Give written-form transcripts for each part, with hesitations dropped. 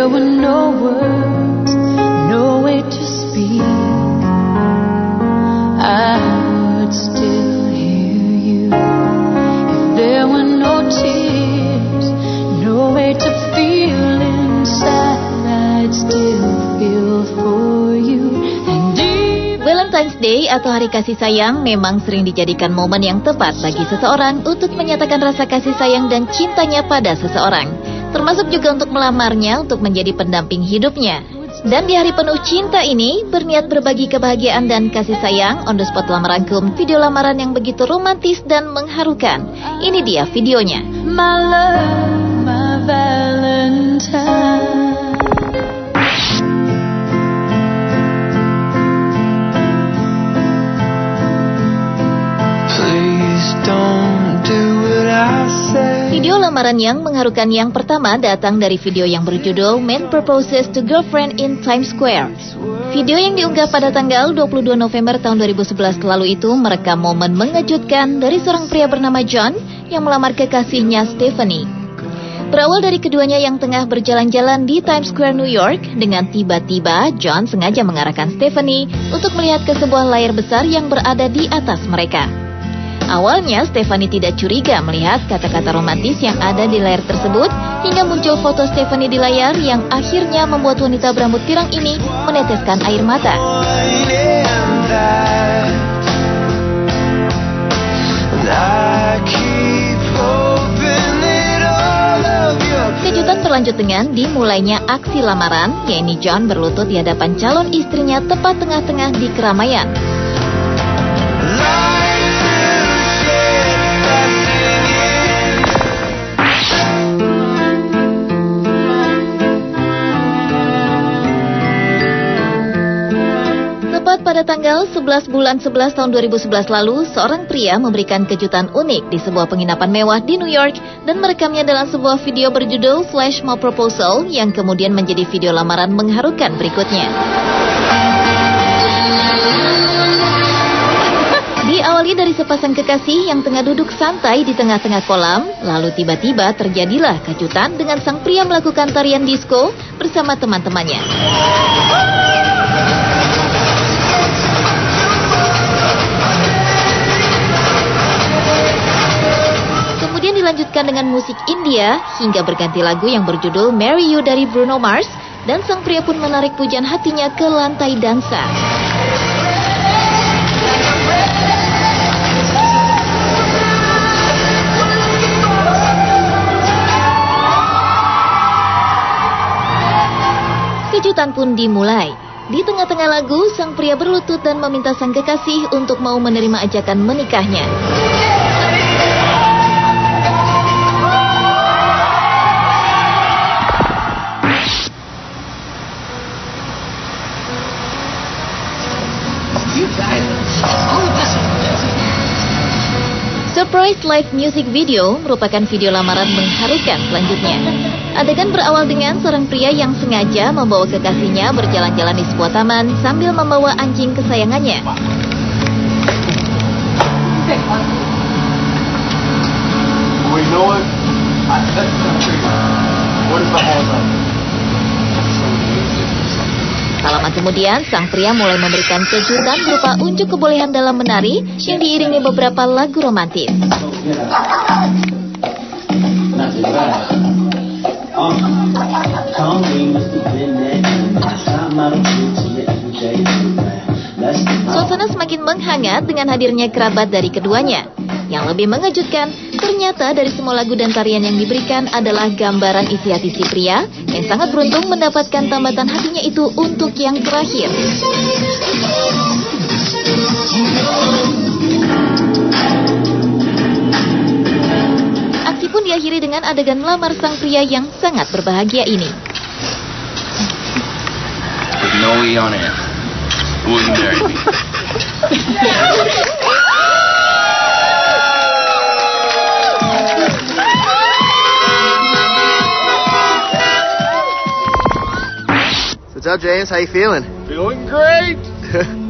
there were no words, no way to speak, I would still hear you. If there were no tears, no way to feel inside, I'd still feel for you. Valentine's Day atau Hari Kasih Sayang memang sering dijadikan momen yang tepat bagi seseorang untuk menyatakan rasa kasih sayang dan cintanya pada seseorang, termasuk juga untuk melamarnya untuk menjadi pendamping hidupnya. Dan di hari penuh cinta ini, berniat berbagi kebahagiaan dan kasih sayang, On The Spot telah merangkum video lamaran yang begitu romantis dan mengharukan. Ini dia videonya. My love, my Valentine. Video lamaran yang mengharukan yang pertama datang dari video yang berjudul Man Proposes to Girlfriend in Times Square. Video yang diunggah pada tanggal 22 November tahun 2011 lalu itu merekam momen mengejutkan dari seorang pria bernama John yang melamar kekasihnya Stephanie. Berawal dari keduanya yang tengah berjalan-jalan di Times Square, New York, dengan tiba-tiba John sengaja mengarahkan Stephanie untuk melihat ke sebuah layar besar yang berada di atas mereka. Awalnya, Stephanie tidak curiga melihat kata-kata romantis yang ada di layar tersebut, hingga muncul foto Stephanie di layar yang akhirnya membuat wanita berambut pirang ini meneteskan air mata. Kejutan berlanjut dengan dimulainya aksi lamaran, yakni John berlutut di hadapan calon istrinya tepat tengah-tengah di keramaian. Pada tanggal 11 bulan 11 tahun 2011 lalu, seorang pria memberikan kejutan unik di sebuah penginapan mewah di New York dan merekamnya dalam sebuah video berjudul Flash Mob Proposal yang kemudian menjadi video lamaran mengharukan berikutnya. Diawali dari sepasang kekasih yang tengah duduk santai di tengah-tengah kolam, lalu tiba-tiba terjadilah kejutan dengan sang pria melakukan tarian disco bersama teman-temannya. Kemudian dilanjutkan dengan musik India hingga berganti lagu yang berjudul Marry You dari Bruno Mars, dan sang pria pun menarik pujian hatinya ke lantai dansa. Kejutan pun dimulai. Di tengah-tengah lagu, sang pria berlutut dan meminta sang kekasih untuk mau menerima ajakan menikahnya. Surprise live music video merupakan video lamaran mengharukan selanjutnya. Adegan berawal dengan seorang pria yang sengaja membawa kekasihnya berjalan-jalan di sebuah taman sambil membawa anjing kesayangannya. Tak lama kemudian, sang pria mulai memberikan kejutan berupa unjuk kebolehan dalam menari yang diiringi beberapa lagu romantis. Suasana semakin menghangat dengan hadirnya kerabat dari keduanya. Yang lebih mengejutkan, ternyata dari semua lagu dan tarian yang diberikan adalah gambaran isi hati si pria yang sangat beruntung mendapatkan tambatan hatinya itu untuk yang terakhir. Aksi pun diakhiri dengan adegan lamar sang pria yang sangat berbahagia ini. With no E on it. Will you marry me? What's up, James? How you feeling? Feeling great.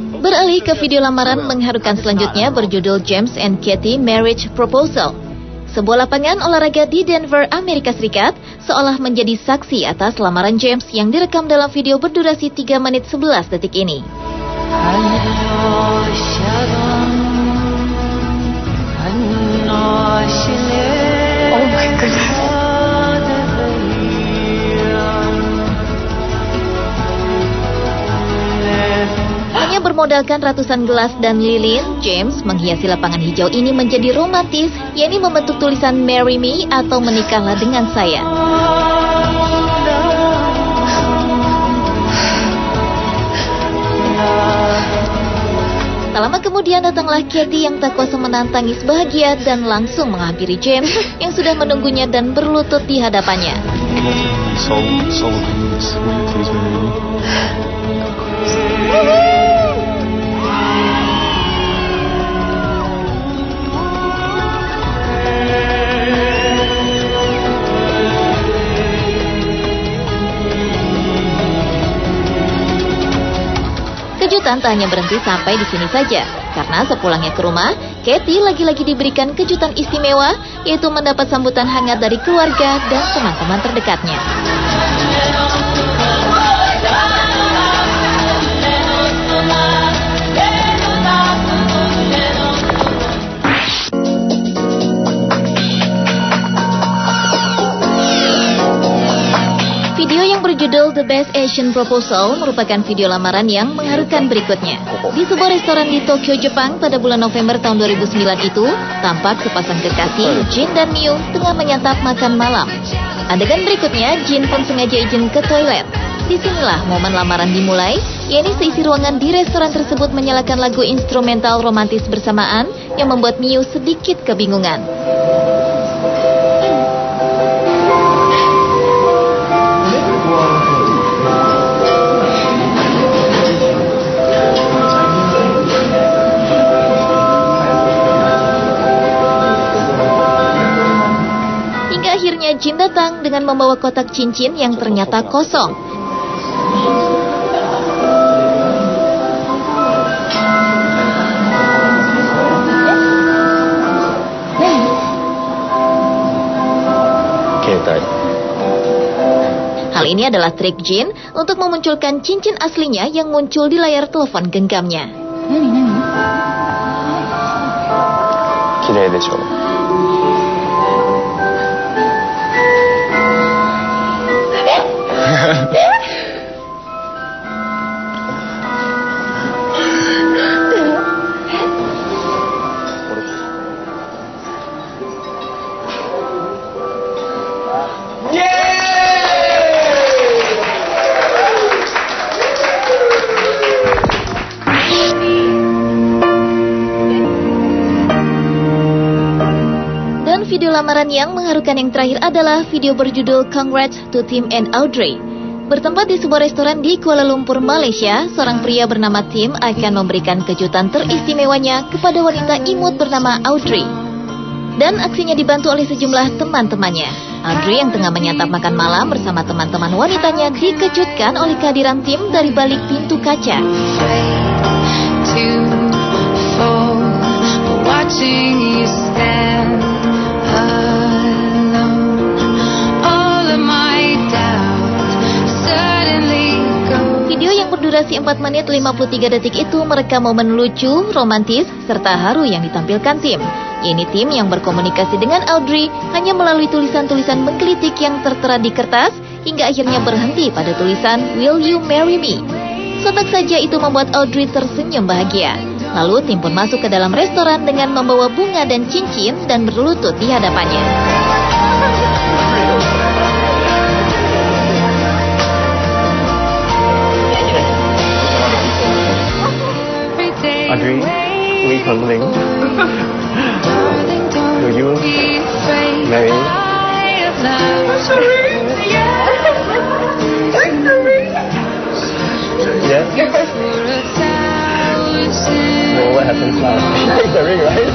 Beralih ke video lamaran mengharukan selanjutnya berjudul James and Katie Marriage Proposal. Sebuah lapangan olahraga di Denver, Amerika Serikat, seolah menjadi saksi atas lamaran James yang direkam dalam video berdurasi 3 menit 11 detik ini. Oh my goodness. Hanya bermodalkan ratusan gelas dan lilin, James menghiasi lapangan hijau ini menjadi romantis, yakni membentuk tulisan "Marry Me" atau "Menikahlah dengan saya". Tak lama kemudian datanglah Katie yang tak kuasa menahan tangis bahagia dan langsung menghampiri James yang sudah menunggunya dan berlutut di hadapannya. Kejutan tak hanya berhenti sampai di sini saja, karena sepulangnya ke rumah, Katie lagi-lagi diberikan kejutan istimewa, yaitu mendapat sambutan hangat dari keluarga dan teman-teman terdekatnya. Video yang berjudul The Best Asian Proposal merupakan video lamaran yang mengharukan berikutnya. Di sebuah restoran di Tokyo, Jepang pada bulan November tahun 2009 itu, tampak sepasang kekasih, Jin dan Miu, tengah menyantap makan malam. Adegan berikutnya, Jin pun sengaja izin ke toilet. Disinilah momen lamaran dimulai, yakni seisi ruangan di restoran tersebut menyalakan lagu instrumental romantis bersamaan yang membuat Miu sedikit kebingungan. Akhirnya Jin datang dengan membawa kotak cincin yang ternyata kosong. Hal ini adalah trik Jin untuk memunculkan cincin aslinya yang muncul di layar telepon genggamnya. Video lamaran yang mengharukan yang terakhir adalah video berjudul Congrats to Tim and Audrey. Bertempat di sebuah restoran di Kuala Lumpur, Malaysia, seorang pria bernama Tim akan memberikan kejutan teristimewanya kepada wanita imut bernama Audrey. Dan aksinya dibantu oleh sejumlah teman-temannya. Audrey yang tengah menyantap makan malam bersama teman-teman wanitanya dikejutkan oleh kehadiran Tim dari balik pintu kaca. Video yang berdurasi 4 menit 53 detik itu merekam momen lucu, romantis, serta haru yang ditampilkan Tim. Ini Tim yang berkomunikasi dengan Audrey hanya melalui tulisan-tulisan menggelitik yang tertera di kertas, hingga akhirnya berhenti pada tulisan "Will you marry me?". Sontak saja itu membuat Audrey tersenyum bahagia. Lalu Tim pun masuk ke dalam restoran dengan membawa bunga dan cincin dan berlutut di hadapannya. Audrey, we calling. Will you marry me? Yes. Well, what happens now? Take the ring, right?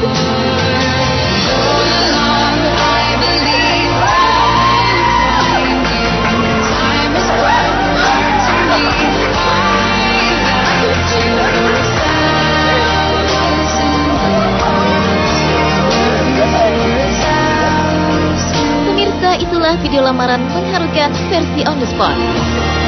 itulah video lamaran mengharukan versi on the spot.